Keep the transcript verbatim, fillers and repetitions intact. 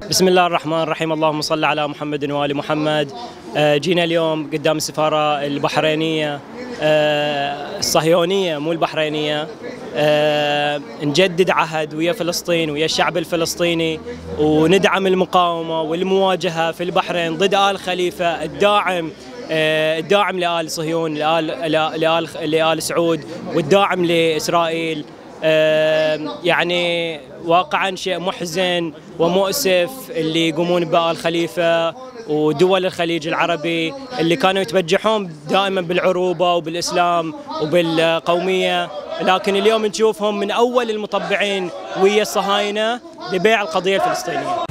بسم الله الرحمن الرحيم. اللهم صل على محمد وآل محمد. جينا اليوم قدام السفارة البحرينية الصهيونية مو البحرينية نجدد عهد ويا فلسطين ويا الشعب الفلسطيني، وندعم المقاومة والمواجهة في البحرين ضد آل خليفة، الداعم الداعم لآل صهيون، لآل لآل لآل سعود، والداعم لإسرائيل. يعني واقعا شيء محزن ومؤسف اللي يقومون بآل خليفة ودول الخليج العربي اللي كانوا يتبجحون دائما بالعروبة وبالإسلام وبالقومية، لكن اليوم نشوفهم من أول المطبعين ويا الصهاينة لبيع القضية الفلسطينية.